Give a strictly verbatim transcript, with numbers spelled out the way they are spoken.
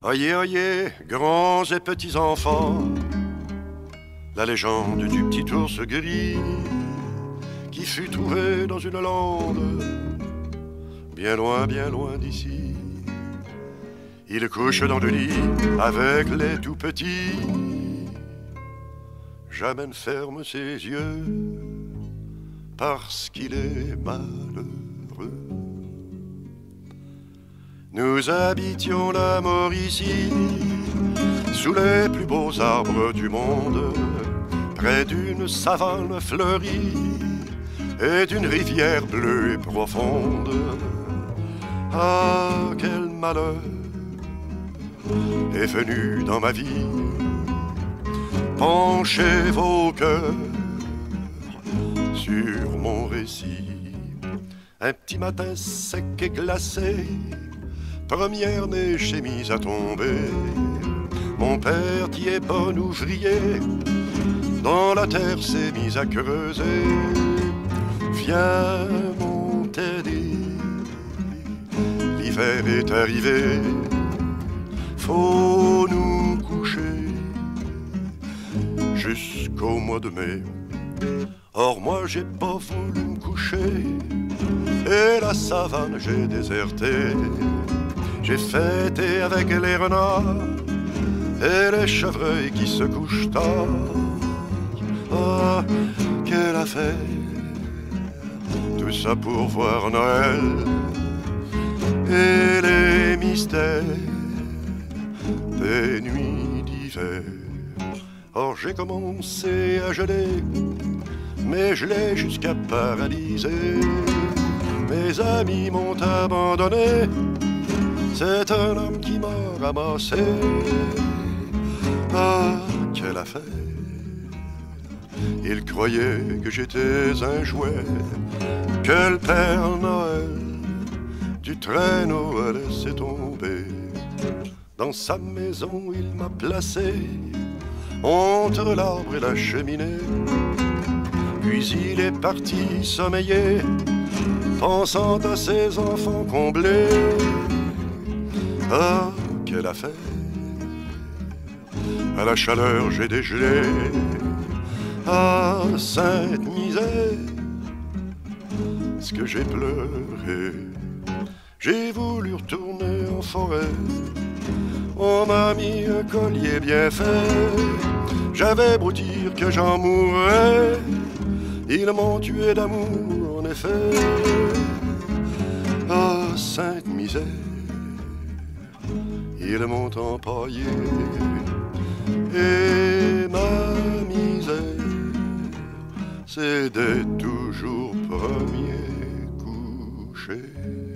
Oyez, oyez, grands et petits enfants, la légende du petit ours gris qui fut trouvé dans une lande, bien loin, bien loin d'ici. Il couche dans le lit avec les tout petits, jamais ne ferme ses yeux parce qu'il est malheureux. Nous habitions la Mauricie, sous les plus beaux arbres du monde, près d'une savane fleurie et d'une rivière bleue et profonde. Ah, quel malheur est venu dans ma vie! Penchez vos cœurs sur mon récit. Un petit matin sec et glacé, première neige s'est mise à tomber. Mon père, qui est bon ouvrier, dans la terre s'est mis à creuser. Viens mon Teddy, l'hiver est arrivé, faut nous coucher jusqu'au mois de mai. Or moi j'ai pas voulu me coucher, et la savane j'ai déserté. J'ai fêté avec les renards et les chevreuils qui se couchent tard. Ah, quelle affaire, tout ça pour voir Noël et les mystères des nuits d'hiver. Or j'ai commencé à geler, mais gelé jusqu'à paralyser. Mes amis m'ont abandonné, c'est un homme qui m'a ramassé. Ah, quelle affaire! Il croyait que j'étais un jouet, que le Père Noël du traîneau a laissé tomber. Dans sa maison il m'a placé entre l'arbre et la cheminée. Puis il est parti sommeiller, pensant à ses enfants comblés. Ah, quelle affaire! À la chaleur j'ai dégelé. Ah, sainte misère, ce que j'ai pleuré. J'ai voulu retourner en forêt, on m'a mis un collier bien fait. J'avais beau dire que j'en mourrais, ils m'ont tué d'amour en effet. Ah, sainte misère, ils m'ont empaillé, et ma misère, c'est d'être toujours premier couché.